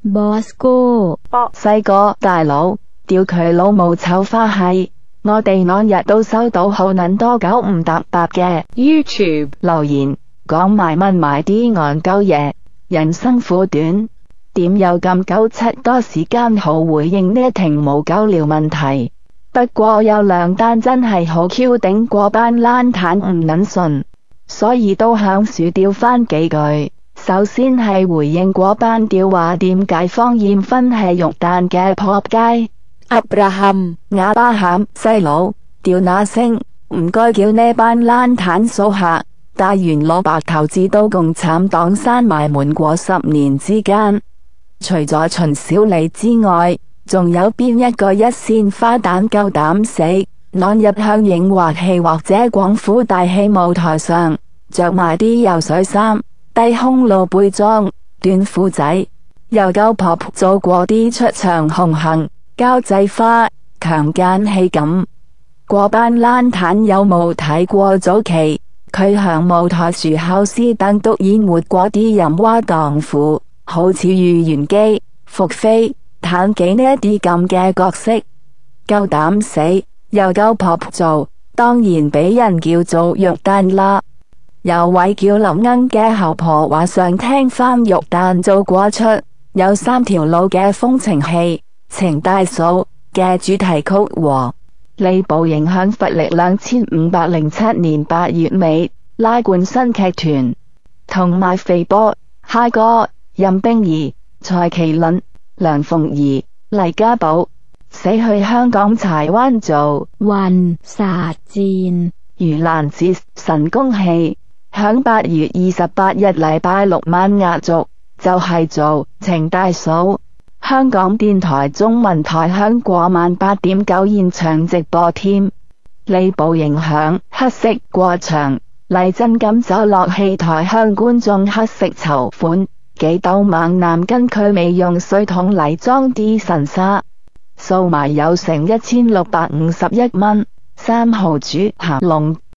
Bosco 細個大佬，屌佢老母臭花閪！我哋嗰日都收到好撚多九唔搭八嘅 YouTube 留言，講埋問埋啲戇鳩嘢。人生苦短，點有咁鳩柒多時間好回應呢停無鳩聊問題？不過有兩單真係好 Q 頂過班爛攤唔撚順，所以都響樹調返幾句。首先係回應嗰班屌話點解放鹽分係肉彈嘅仆街。 Abraham 亞巴罕細佬，屌那星，唔該叫呢班爛攤數下，大完蘿蔔頭至到共產黨閂埋門過10年之間，除咗秦小梨之外，仲有邊一個一線花旦夠膽死，按入向影或戲或者廣府大戲舞台上，着埋啲游水衫、低胸露背裝、短褲仔，又夠撲做過啲出場紅杏、交際花、強姦戲咁？嗰班爛攤有冇睇過早期佢向舞台樹後斯等督演活過啲淫娃蕩婦，好似喻玄機、伏妃、妲己呢一啲咁嘅角色？夠膽死，又夠撲做，當然俾人叫做肉彈啦。有位叫林鶯嘅后婆話想聽翻肉彈做過出有3條路嘅風情戲程大嫂嘅主題曲喎。呢部影響佛曆2507年8月尾拉冠新劇團，同埋肥波、嗨哥、任冰兒、蔡麒麟、梁鳳儀、黎家寶死去香港柴灣做混殺戰盂蘭節神功戲，響8月28日禮拜六晚壓軸，就係做程大嫂。香港電台中文台響嗰晚8點9現場直播添。呢部影響黑色過場，麗珍咁走落戲台向觀眾黑色籌款，幾兜猛男跟佢未用水桶嚟裝啲神沙，數埋有成1651蚊。3號主鹹龍